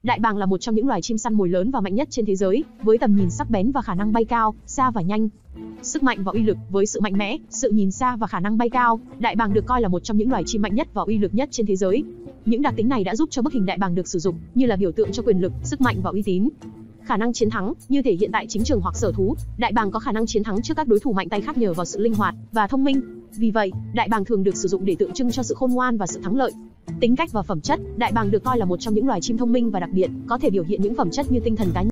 Đại bàng là một trong những loài chim săn mồi lớn và mạnh nhất trên thế giới, với tầm nhìn sắc bén và khả năng bay cao, xa và nhanh. Sức mạnh và uy lực. Với sự mạnh mẽ, sự nhìn xa và khả năng bay cao, đại bàng được coi là một trong những loài chim mạnh nhất và uy lực nhất trên thế giới. Những đặc tính này đã giúp cho bức hình đại bàng được sử dụng như là biểu tượng cho quyền lực, sức mạnh và uy tín. Khả năng chiến thắng, như thể hiện tại chính trường hoặc sở thú, đại bàng có khả năng chiến thắng trước các đối thủ mạnh tay khác nhờ vào sự linh hoạt và thông minh. Vì vậy, đại bàng thường được sử dụng để tượng trưng cho sự khôn ngoan và sự thắng lợi. Tính cách và phẩm chất. Đại bàng được coi là một trong những loài chim thông minh và đặc biệt, có thể biểu hiện những phẩm chất như tinh thần cá nhân.